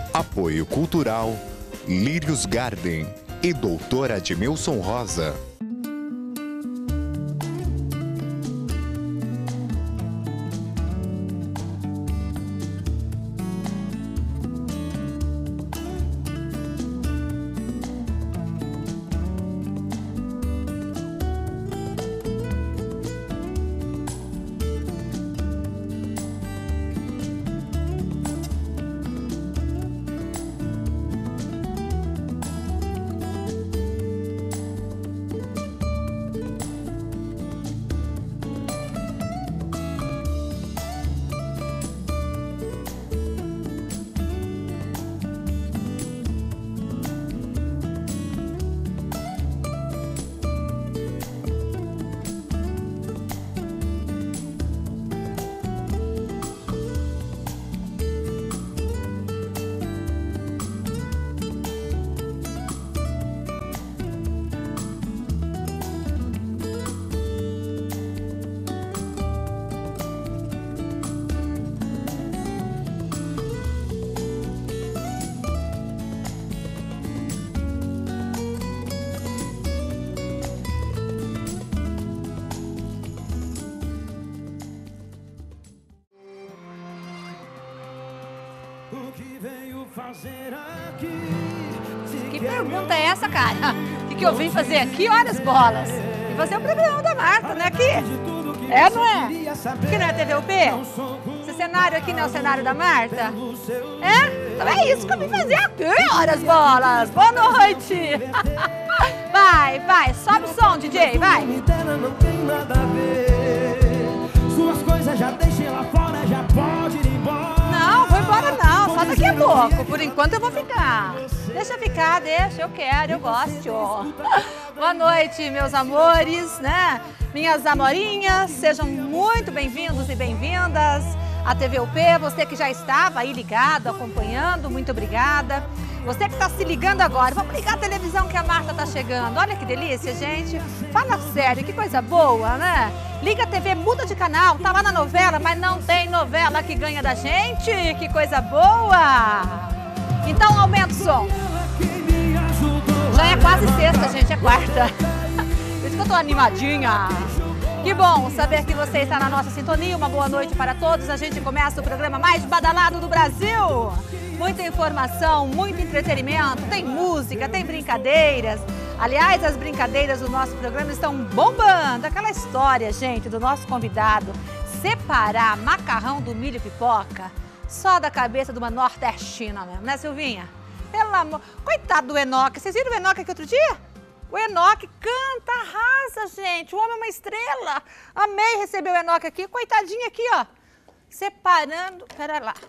Apoio Cultural, Lírios Garden e Doutor Admilson Rosa. Que pergunta é essa, cara? O que eu vim fazer aqui? Olha as bolas. E fazer o programa da Marta, né? Aqui. É, não é? Aqui não é TVUP? Esse cenário aqui não é o cenário da Marta? É? Então é isso que eu vim fazer aqui. Olha as bolas. Boa noite. Vai, vai. Sobe o som, DJ. Vai. Não tem nada a ver. Suas coisas já deixem lá fora, já pode ir embora. Não, vou embora não. Só daqui a pouco. Por enquanto eu vou ficar. Deixa ficar, deixa. Eu quero, eu gosto. Boa noite, meus amores, né? Minhas amorinhas, sejam muito bem-vindos e bem-vindas à TVUP. Você que já estava aí ligado, acompanhando, muito obrigada. Você que está se ligando agora, vamos ligar a televisão que a Marta está chegando. Olha que delícia, gente. Fala sério, que coisa boa, né? Liga a TV, muda de canal, tá lá na novela, mas não tem novela que ganha da gente. Que coisa boa. Então aumenta o som. Já é quase sexta, gente, é quarta. Por isso que eu tô animadinha. Que bom saber que você está na nossa sintonia. Uma boa noite para todos. A gente começa o programa mais badalado do Brasil. Muita informação, muito entretenimento, tem música, tem brincadeiras. Aliás, as brincadeiras do nosso programa estão bombando. Aquela história, gente, do nosso convidado separar macarrão do milho e pipoca só da cabeça de uma nordestina mesmo, né, Silvinha? Pelo amor... Coitado do Enoque. Vocês viram o Enoque aqui outro dia? O Enoque canta, arrasa, gente. O homem é uma estrela. Amei receber o Enoque aqui. Coitadinho aqui, ó. Separando... Pera lá.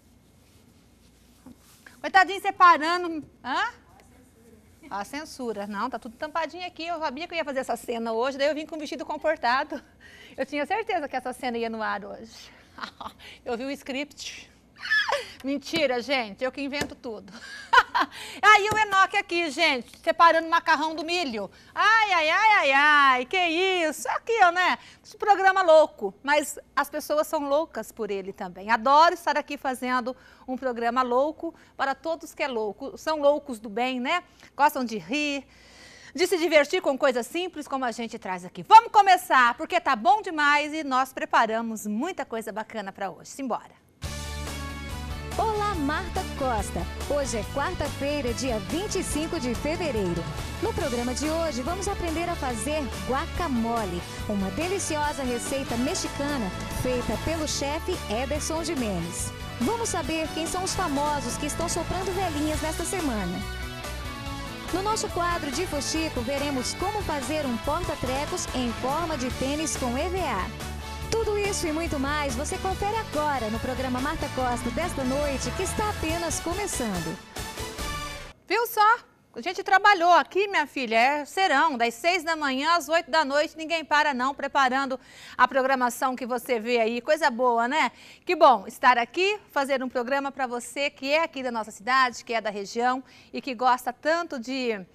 Coitadinho separando... Hã? A censura. Não, tá tudo tampadinho aqui. Eu sabia que eu ia fazer essa cena hoje, daí eu vim com o vestido comportado. Eu tinha certeza que essa cena ia no ar hoje. Eu vi o script. Mentira, gente, eu que invento tudo. Aí o Enoque aqui, gente, separando macarrão do milho. Ai, ai, ai, ai, ai, que isso? Aqui, ó, né? Esse programa louco, mas as pessoas são loucas por ele também. Adoro estar aqui fazendo um programa louco para todos que é louco. São loucos do bem, né? Gostam de rir, de se divertir com coisas simples como a gente traz aqui. Vamos começar, porque tá bom demais e nós preparamos muita coisa bacana para hoje. Simbora! Olá, Marta Costa. Hoje é quarta-feira, dia 25 de fevereiro. No programa de hoje, vamos aprender a fazer guacamole, uma deliciosa receita mexicana feita pelo chefe Ederson Jimenez. Vamos saber quem são os famosos que estão soprando velhinhas nesta semana. No nosso quadro de Fuxico, veremos como fazer um porta-trecos em forma de tênis com EVA. Tudo isso e muito mais você confere agora no programa Marta Costa desta noite, que está apenas começando. Viu só? A gente trabalhou aqui, minha filha, é serão, das 6 da manhã às 8 da noite, ninguém para não, preparando a programação que você vê aí, coisa boa, né? Que bom estar aqui, fazer um programa para você que é aqui da nossa cidade, que é da região e que gosta tanto de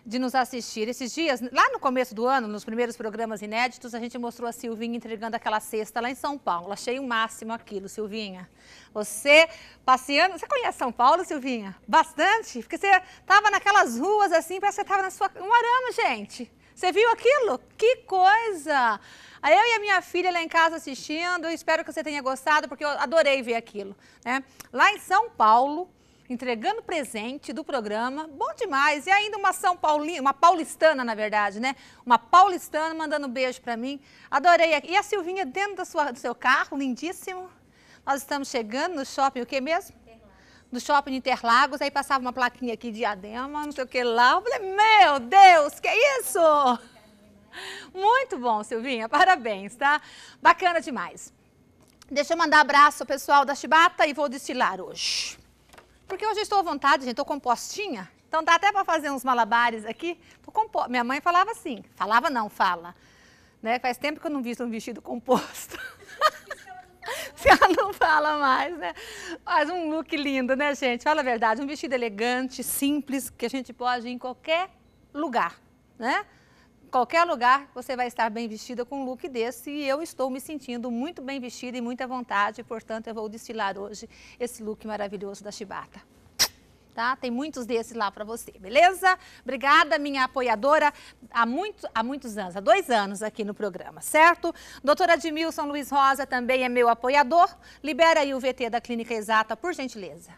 de nos assistir. Esses dias, lá no começo do ano, nos primeiros programas inéditos, a gente mostrou a Silvinha entregando aquela cesta lá em São Paulo. Achei o máximo aquilo, Silvinha. Você passeando... Você conhece São Paulo, Silvinha? Bastante? Porque você estava naquelas ruas assim, parece que você estava na sua... Um arame, gente. Você viu aquilo? Que coisa! Aí eu e a minha filha lá em casa assistindo, espero que você tenha gostado, porque eu adorei ver aquilo, né? Lá em São Paulo, entregando presente do programa, bom demais. E ainda uma São Paulina, uma paulistana, na verdade, né? Uma paulistana mandando um beijo pra mim. Adorei. E a Silvinha dentro do seu carro, lindíssimo. Nós estamos chegando no shopping, o que mesmo? No shopping de Interlagos, aí passava uma plaquinha aqui, Diadema, não sei o que lá. Eu falei, meu Deus, que é isso? Muito bom, Silvinha, parabéns, tá? Bacana demais. Deixa eu mandar abraço ao pessoal da Chibata e vou destilar hoje. Porque hoje eu estou à vontade, gente, estou compostinha. Então dá até para fazer uns malabares aqui. Minha mãe falava assim, falava não, fala. Né? Faz tempo que eu não visto um vestido composto. Se ela não fala mais, né? Mas um look lindo, né, gente? Fala a verdade, um vestido elegante, simples, que a gente pode ir em qualquer lugar, né? Qualquer lugar você vai estar bem vestida com um look desse e eu estou me sentindo muito bem vestida e muita vontade, portanto eu vou destilar hoje esse look maravilhoso da Chibata. Tá? Tem muitos desses lá para você, beleza? Obrigada, minha apoiadora, há muitos anos, há 2 anos aqui no programa, certo? Doutora Admilson Luiz Rosa também é meu apoiador. Libera aí o VT da Clínica Exata, por gentileza.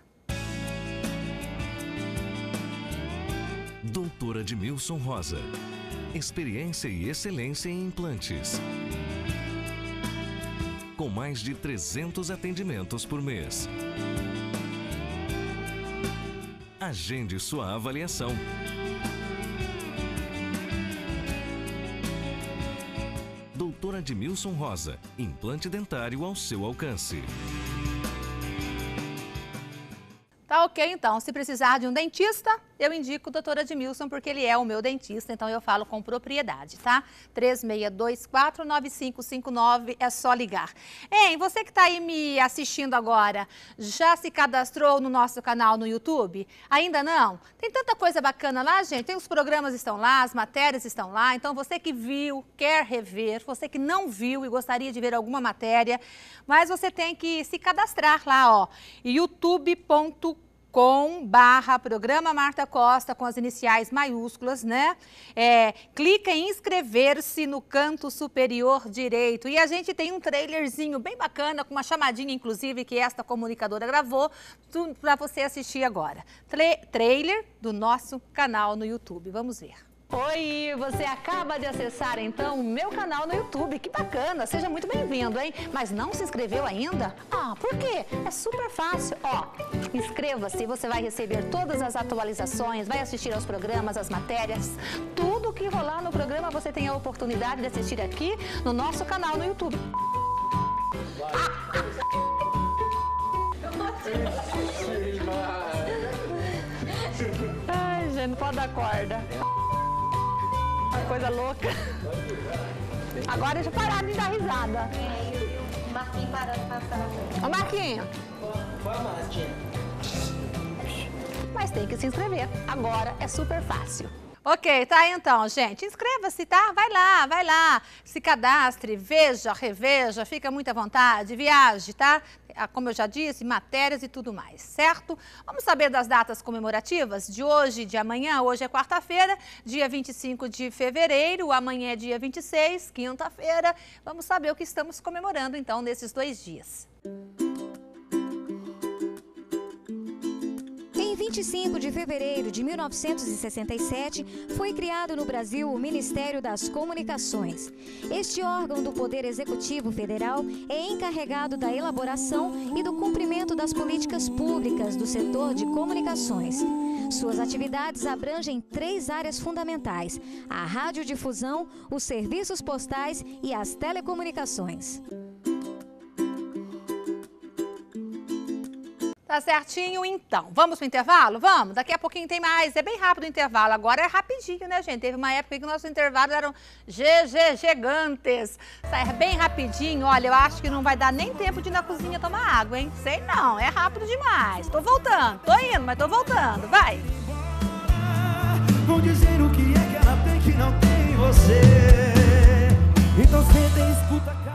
Doutora Admilson Rosa. Experiência e excelência em implantes. Com mais de 300 atendimentos por mês. Agende sua avaliação. Doutora Admilson Rosa, implante dentário ao seu alcance. Tá ok, então. Se precisar de um dentista, eu indico o doutor Admilson, porque ele é o meu dentista, então eu falo com propriedade, tá? 3624-9559, é só ligar. Ei, você que tá aí me assistindo agora, já se cadastrou no nosso canal no YouTube? Ainda não? Tem tanta coisa bacana lá, gente. Tem os programas estão lá, as matérias estão lá, então você que viu, quer rever, você que não viu e gostaria de ver alguma matéria, mas você tem que se cadastrar lá, ó, youtube.com/programa Marta Costa, com as iniciais maiúsculas, né? Clica em inscrever-se no canto superior direito. E a gente tem um trailerzinho bem bacana, com uma chamadinha, inclusive, que esta comunicadora gravou, para você assistir agora. Trailer do nosso canal no YouTube. Vamos ver. Oi, você acaba de acessar então o meu canal no YouTube, que bacana, seja muito bem-vindo, hein? Mas não se inscreveu ainda? Ah, por quê? É super fácil, ó, inscreva-se, você vai receber todas as atualizações, vai assistir aos programas, às matérias, tudo que rolar no programa você tem a oportunidade de assistir aqui no nosso canal no YouTube. Ai, gente, não pode dar corda. Coisa louca. Agora deixa eu parar de dar risada. O Marquinhos parando pra falar. Ô, Marquinhos. Mas tem que se inscrever. Agora é super fácil. Ok, tá então, gente. Inscreva-se, tá? Vai lá. Se cadastre, veja, reveja, fica muito à vontade, viaje, tá? Como eu já disse, matérias e tudo mais, certo? Vamos saber das datas comemorativas de hoje e de amanhã. Hoje é quarta-feira, dia 25 de fevereiro, amanhã é dia 26, quinta-feira. Vamos saber o que estamos comemorando, então, nesses 2 dias. Em 25 de fevereiro de 1967, foi criado no Brasil o Ministério das Comunicações. Este órgão do Poder Executivo Federal é encarregado da elaboração e do cumprimento das políticas públicas do setor de comunicações. Suas atividades abrangem 3 áreas fundamentais: a radiodifusão, os serviços postais e as telecomunicações. Tá certinho, então. Vamos pro intervalo? Vamos? Daqui a pouquinho tem mais. É bem rápido o intervalo. Agora é rapidinho, né, gente? Teve uma época que nossos intervalos eram gigantes. Sai bem rapidinho. Olha, eu acho que não vai dar nem tempo de ir na cozinha tomar água, hein? Sei não, é rápido demais. Tô voltando. Tô indo, mas tô voltando. Vai! Vou dizer o que tem que não tem você. Então senta e escuta.